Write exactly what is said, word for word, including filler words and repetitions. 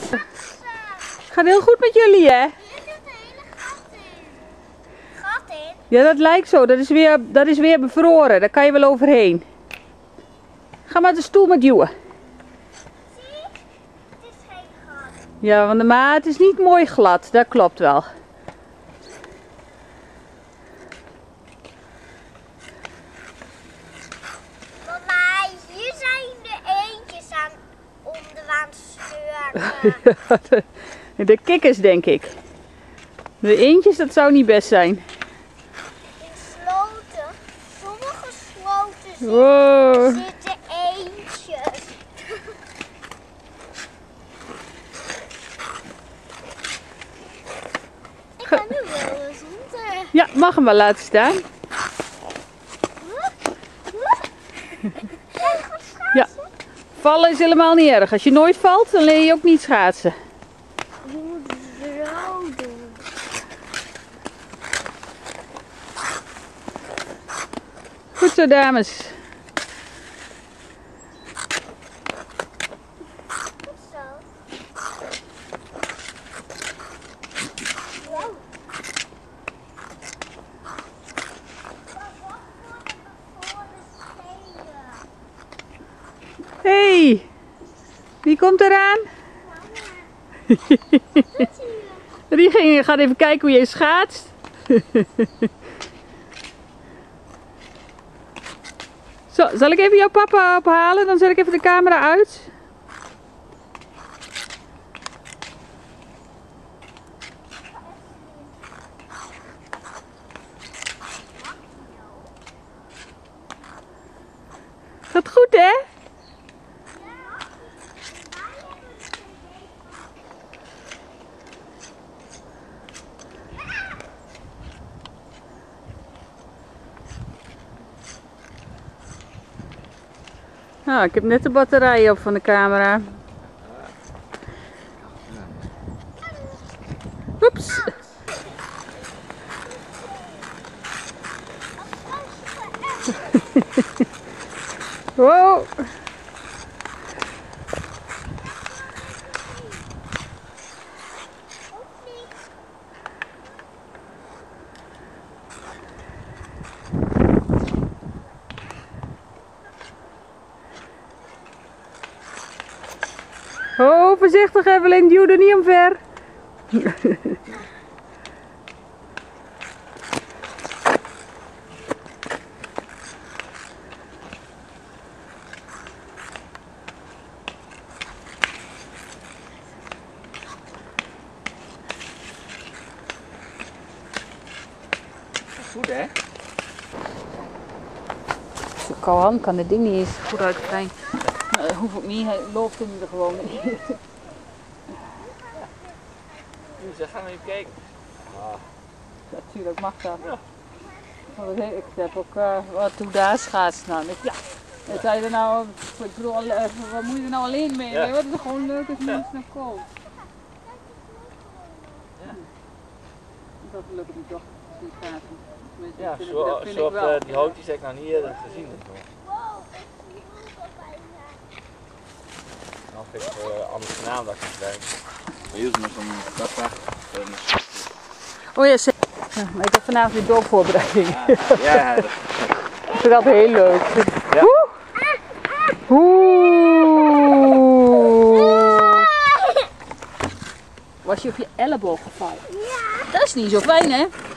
Het gaat heel goed met jullie, hè? Hier zit een hele gat in. Gat in? Ja, dat lijkt zo. Dat is weer, dat is weer bevroren. Daar kan je wel overheen. Ga maar de stoel met duwen. Zie? Het is geen gat. Ja, want de maar het is niet mooi glad. Dat klopt wel. Mama, hier zijn de eentjes aan onderaan sleuren. De kikkers, denk ik. De eendjes, dat zou niet best zijn. In sloten, sommige sloten zitten, Wow. zitten eentjes. Ik ga nu wel eens onder. Ja, mag hem wel laten staan. Ja. Vallen is helemaal niet erg. Als je nooit valt, dan leer je ook niet schaatsen. Je moet zo doen. Goed zo, dames. Zo. Wow. Hey, wie komt eraan? Die ging, gaat even kijken hoe je schaatst. Zo, zal ik even jouw papa ophalen? Dan zet ik even de camera uit. Gaat goed, hè? Nou, ik heb net de batterij op van de camera. Oeps. Wow. Oh, voorzichtig Evelyn, duw er niet omver. Goed, hè? Kohan kan het ding niet eens goed uitkrijgen. Dat hoef ik niet, hij loopt hem er gewoon in. Dus gaan we even kijken. Natuurlijk mag dat. Ja. Want ik heb ook uh, wat hoe daar schaatsen. Nou, ik, ja. Wat zei er nou, ik bedoel, uh, wat moet je er nou alleen mee? Ja. Wat is het gewoon leuk als mensen naar komen. Ja. Dat lukt niet toch, die schaatsen. Ja, zo, zo op uh, die houtjes heb ik nog niet eerder gezien. Wow, ik zie hoe bijna. Nou vind ik uh, anders naam dat ik het werk. Hier is nog een kappa. Oh ja, zeker. Ja, maar ik heb vanavond weer doopvoorbereiding. Ja, ja. Ik vind dat heel leuk. Ja. Oeh. Oeh. Was je op je elleboog gevallen? Ja. Dat is niet zo fijn, hè?